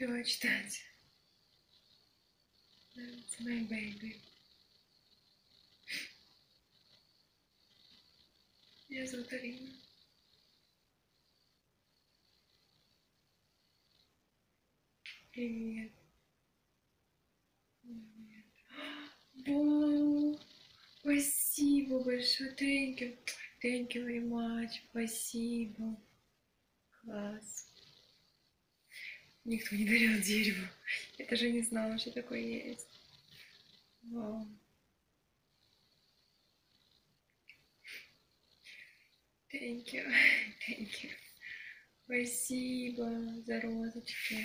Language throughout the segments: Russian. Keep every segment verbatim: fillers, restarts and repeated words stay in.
Давай читать. That's my baby. Меня зовут Алина. Привет. Привет. Вау! Спасибо большое. Thank you. Thank you very much. Спасибо. Класс. Никто не дарил дерево. Я даже не знала, что такое есть. Вау. Thank you. Thank you. Спасибо за розочки.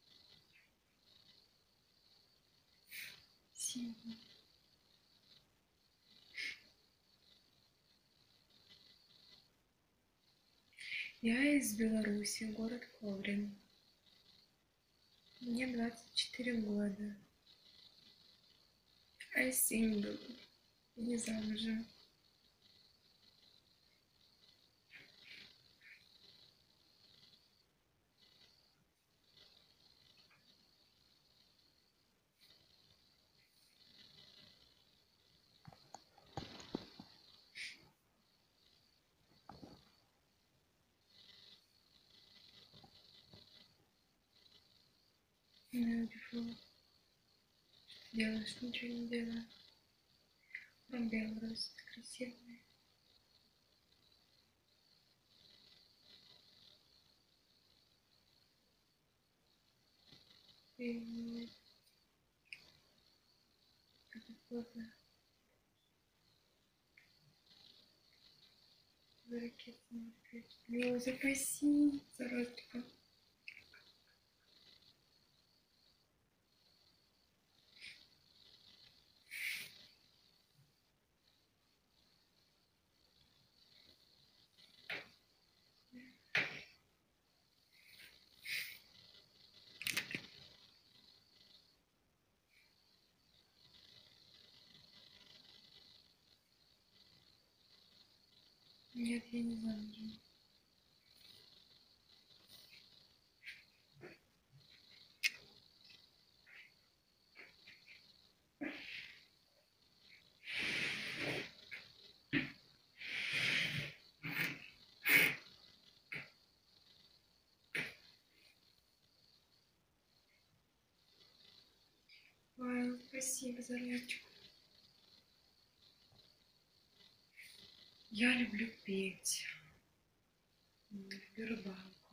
Спасибо. Я из Беларуси, город Коврин. Мне двадцать четыре года. I single. Не замужем. Beautiful. Что делаешь? Ничего не делаю. Он белорус, красивый. Привет. Как плотно. За ракету смотреть. Слезы, спасибо за розочку. Нет, я не замужем. Вау, спасибо за розочку. Я люблю петь. Люблю рыбалку.